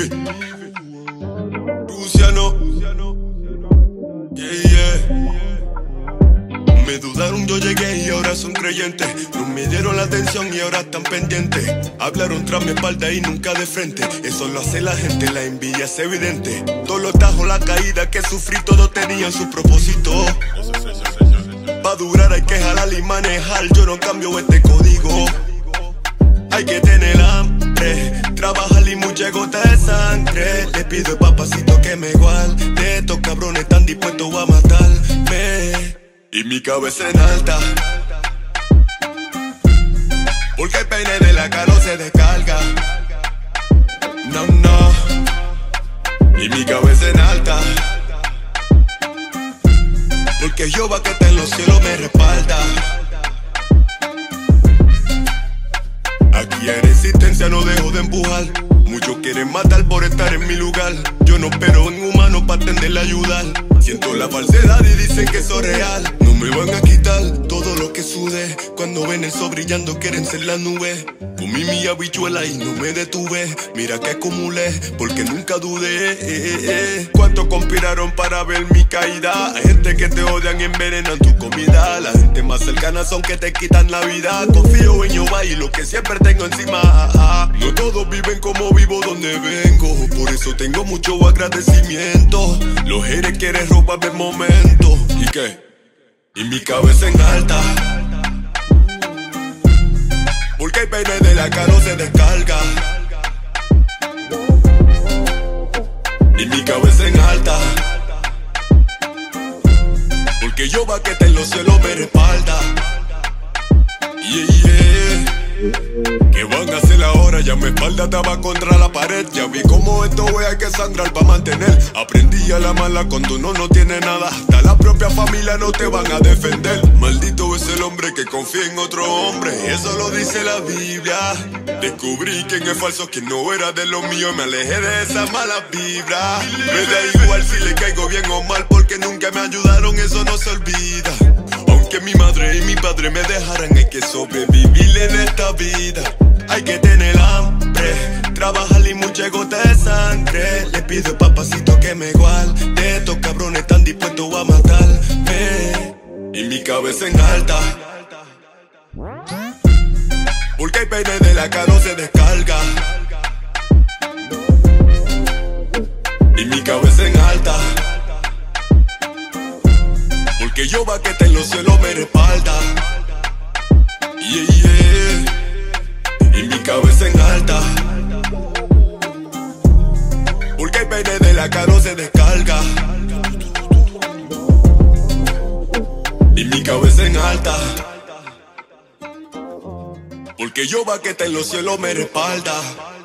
Ivy, Luciano, yeah. Me dudaron, yo llegué y ahora son creyentes. No me dieron la atención y ahora están pendientes. Hablaron tras mi espalda y nunca de frente. Eso lo hace la gente, la envidia es evidente. Todos los tajos, la caída que sufrí, todos tenían su propósito. Pa' durar hay que jalar y manejar. Yo no cambio este código. Hay que tener hambre, trabajar y mucha gota de sangre. Le pido al papacito que me guarde. Estos cabrones están dispuestos a matarme. Y mi cabeza en alta, porque el peine de la cara no se descarga. No, no. Y mi cabeza en alta, porque Jehová que está en los cielos me respalda. Aquí hay resistencia, no dejo de empujar. Muchos quieren matar por estar en mi lugar. Yo no espero en humano para tenderle a ayudar. Siento la falsedad y dicen que soy real. No me van a quitar todo lo que sudé. Cuando ven el sol brillando quieren ser la nube. Comí mi habichuela y no me detuve. Mira que acumulé porque nunca dudé. ¿Cuántos conspiraron para ver mi caída? Hay gente que te odian y envenenan tu comida. La gente más cercana son que te quitan la vida. Confío en Jehová y lo que siempre tengo encima. No todos viven como vivo donde vengo. Por eso tengo mucho agradecimiento. Los haters quieren robarme el momento. ¿Y qué? Y mi cabeza en alta, porque el peine de la cara no se descarga. Y mi cabeza en alta, porque Jehová que está en los cielos me respalda. Yeah, yeah. ¿Qué van a hacer ahora? Ya mi espalda estaba contra la pared. Ya vi cómo esto voy a que sangrar para mantener. Aprendí a la mala cuando uno no tiene nada. Hasta la propia familia no te van a defender. Maldito es el hombre que confía en otro hombre. Eso lo dice la Biblia. Descubrí quién es falso, quién no era de lo mío. Me alejé de esa mala vibra. Me da igual si le caigo bien o mal, porque nunca me ayudaron, eso no se olvida. Aunque mi madre y mi padre me dejaran, hay que sobrevivir en esta vida. Hay que tener hambre, trabajar y mucha gota de sangre. Le pido al papacito que me guarde. Estos cabrones están dispuestos a matarme. Y mi cabeza en alta, porque el peine de la cara no se descarga. Y mi cabeza en alta, porque Jehová que está en los cielos me respalda. Yeah, yeah. Y mi cabeza en alta, porque el peine de la cara no se descarga. Y mi cabeza en alta, porque Jehová que está en los cielos me respalda.